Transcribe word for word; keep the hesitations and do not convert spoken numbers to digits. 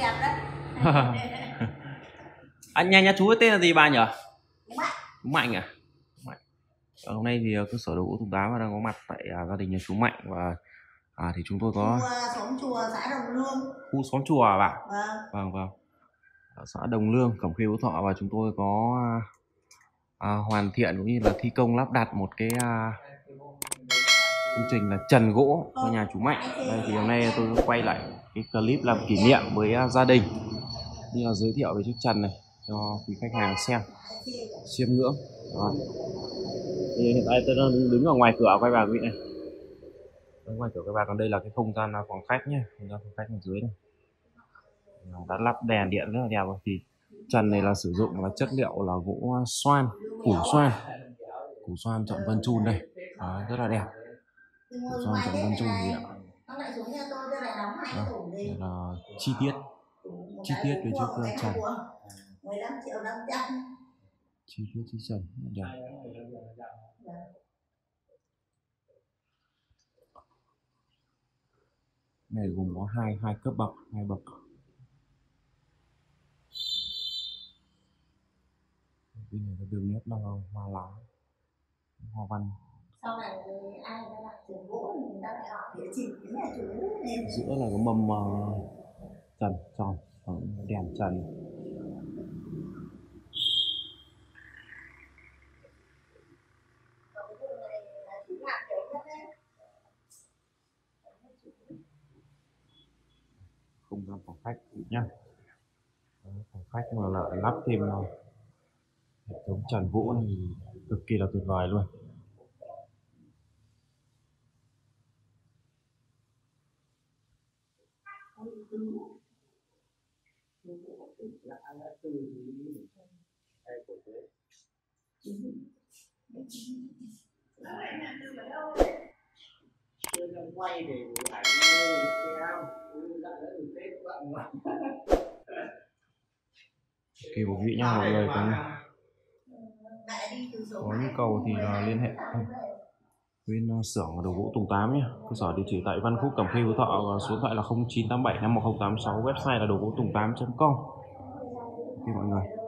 đẹp đấy. Anh nhà nhà chú tên là gì bà nhỉ? Chú Mạnh à? Mạnh. Ở hôm nay thì cơ sở đồ gỗ Tùng Tám đang có mặt tại à, gia đình nhà chú Mạnh và à, thì chúng tôi có chùa, xóm chùa xã Đồng Lương. Khu xóm chùa à bạn? Vâng. Vâng vâng. Ở xã Đồng Lương, Cẩm Khê, Phú Thọ và chúng tôi có à, hoàn thiện cũng như là thi công lắp đặt một cái à, công trình là trần gỗ cho nhà chú Mạnh. Đây thì hôm nay tôi quay lại cái clip làm kỷ niệm với uh, gia đình, như là giới thiệu về chiếc trần này cho quý khách hàng xem, chiêm ngưỡng. Đó. Thì hiện tại tôi đang đứng ở ngoài cửa quay vào quý vị này. Ở ngoài cửa các bạn, còn đây là cái không gian phòng khách nhé, không gian phòng khách ở dưới này. Đã lắp đèn điện rất là đẹp rồi. Thì trần này là sử dụng là chất liệu là gỗ xoan, củ xoan, củ xoan chọn Vân Chun đây. Đó, rất là đẹp. Củ xoan chọn Vân Chun gì ạ? Đó, đây là chi tiết, chi tiết về chiếc trần, chi tiết chiếc trần rất đẹp. Này gồm có hai hai cấp bậc, hai bậc. Bên này có đường nét là hoa lá, hoa văn. Sau này ai đã làm trần gỗ thì người ta lại hỏi địa chỉ cái nhà chủ. Giữa là có mâm uh, trần tròn, đèn trần. Không gian phòng khách nhá. Phòng khách mà lại lắp thêm uh, hệ thống trần gỗ này thì cực kỳ là tuyệt vời luôn. Quay để ảnh kỳ của vị nha mọi người, có, có nhu cầu thì là liên hệ bên xưởng đồ gỗ Tùng Tám nhé. Cơ sở địa chỉ tại Văn Phúc, Cẩm Khê, Phú Thọ và số điện thoại là không chín tám bảy năm một không tám sáu, website là đồ gỗ tùng tám chấm com. Ok mọi người.